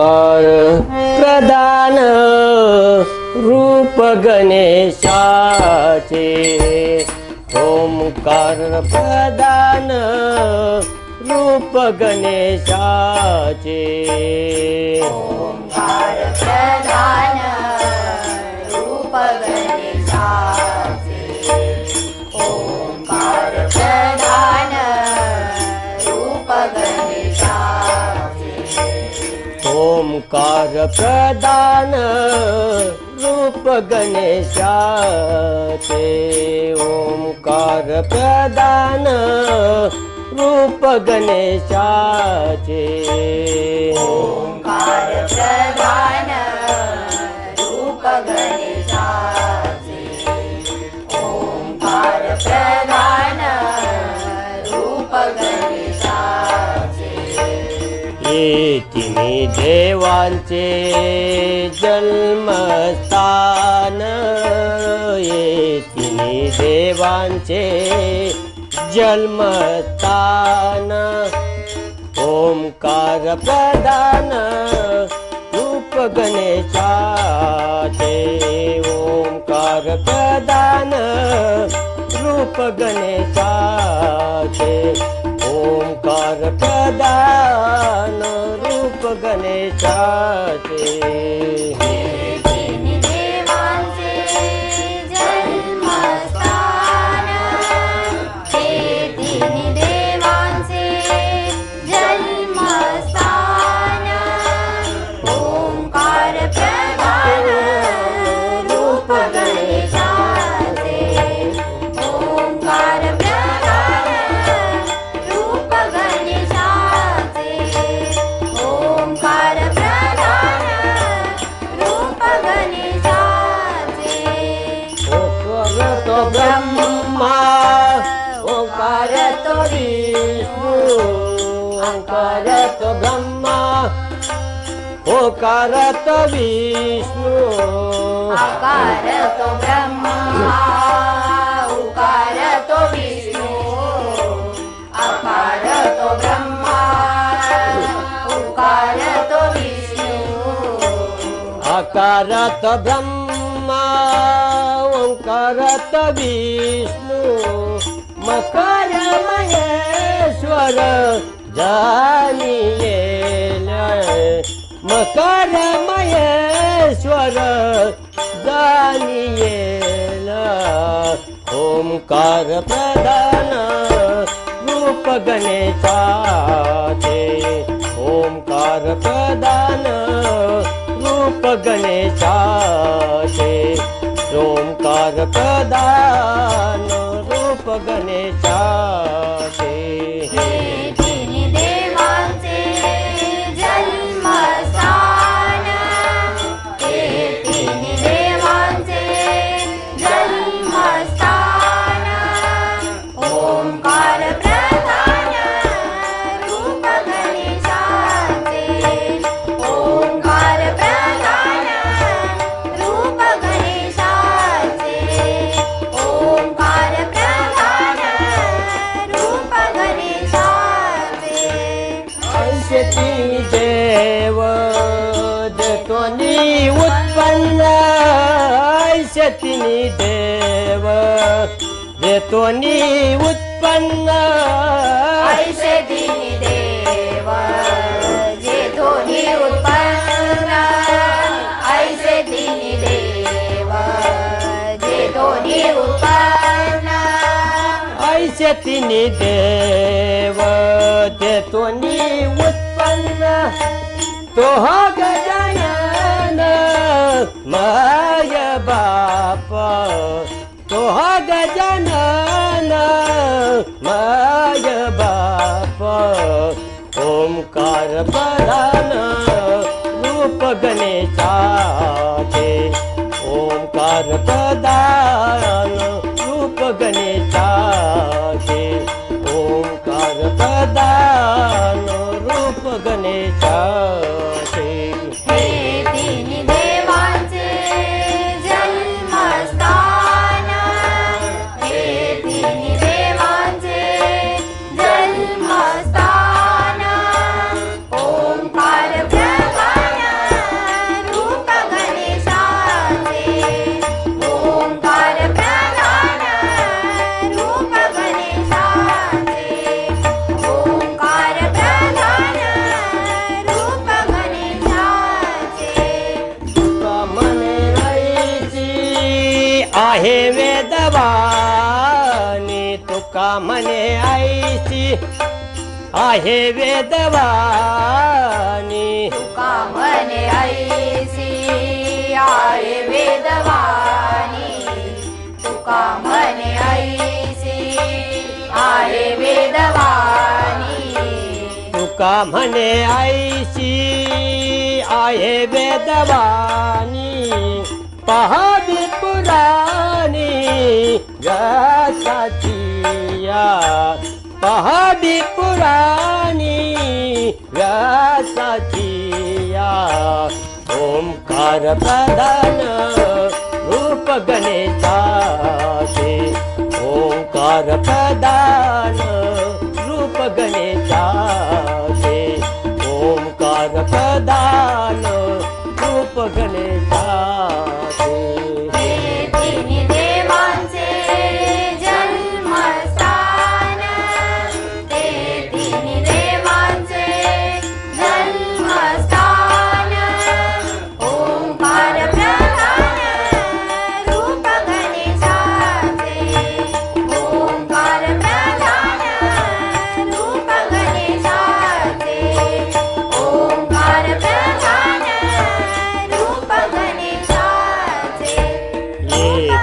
ओंकार प्रधान रूप गणेशाचे, ओंकार प्रधान रूप गणेशाचे, ओंकार प्रधान रूप गणेशाचे, ओंकार प्रधान रूप गणेशाचे, ओंकार प्रधान रूप गणेशाचे, ओंकार प्रधान रूप गणेशाचे, ओंकार प्रधान रूप गणेशाचे, ओंकार प्रधान रूप गणेशाचे, ये तिन्ही देवांचे जन्मस्थान, ये तिन्ही देवांचे जन्मस्थान, ओंकार प्रधान रूप गणेशाचे, ओंकार प्रधान रूप गणेशाचे, ओंकार प्रधान रूप गणेशाचे, तिन्ही देवांचे जन्मस्थान, हे तिन्ही देवांचे जन्मस्थान, ओंकार प्रधान रूप गणेशाचे, ओंकार प्रधान रूप गणेशाचे, ओंकार प्रधान रूप गणेशाचे, ओंकार तो ब्रह्मा, ओंकार तो विष्णु, ओंकार तो ब्रह्मा, ओंकार तो विष्णु, आकार तो ब्रह्मा, उकार तो विष्णु, आकार तो ब्रह्मा, उकार तो विष्णु, आकार तो ब्रह्मा, ओंकार तो विष्णु, मकर महेश्वर जानियेल, मकर महेश्वर जानियेल, ओंकार प्रधान रूप गणेशाचे, ओंकार प्रधान रूप गणेशाचे, ओंकार प्रधान रूप गणेशाचे, हे तिन्ही देवांचे जन्मस्थान, हे तिन्ही देवांचे जन्मस्थान, ओंकार प्रधान रूप गणेशाचे, ओंकार प्रधान रूप गणेशाचे, ओंकार प्रधान रूप गणेशाचे, ऐसे तिन्ही देव देतोनी उत्पन्न, ऐसे तिन्ही देव देतोनी उत्पन्न, ऐसे तिन्ही देव जे दोन्ही उत्पन्न, ऐसे तिन्ही देव जे दोन्ही उत्पन्न, ऐसे तिन्ही देव देतोनी उत्पन्न, तो हा गजानन माय बाप, तो हा गजानन माय बाप, ओंकार प्रधान रूप गणेशाचे, ओंकार प्रधान रूप गणेशाचे, ओंकार प्रधान रूप गणेशाचे, हे तिन्ही देवांचे जन्मस्थान, हे तिन्ही देवांचे जन्मस्थान, ओंकार प्रधान म्हणे ऐशी आहे वेदवाणी तुका म्हणे ऐसी आहे वेदवाणी तुका म्हणे ऐसी आहे वेदवाणी तुका म्हणे ऐशी आहे वेदवाणी पहावी पुराणी व्यासाचिया पहावी पुराणी व्यासाचिया ओंकार प्रधान रूप गणेशाचे ओंकार प्रधान रूप गणेशाचे ओंकार प्रधान रूप गणेशाचे हे तिन्ही देवांचे जन्मस्थान ते तिन्ही देवांचे जन्मस्थान ओंकार प्रधान रूप गणेशाचे ओंकार प्रधान रूप गणेशाचे ओंकार प्रधान रूप गणेशाचे ये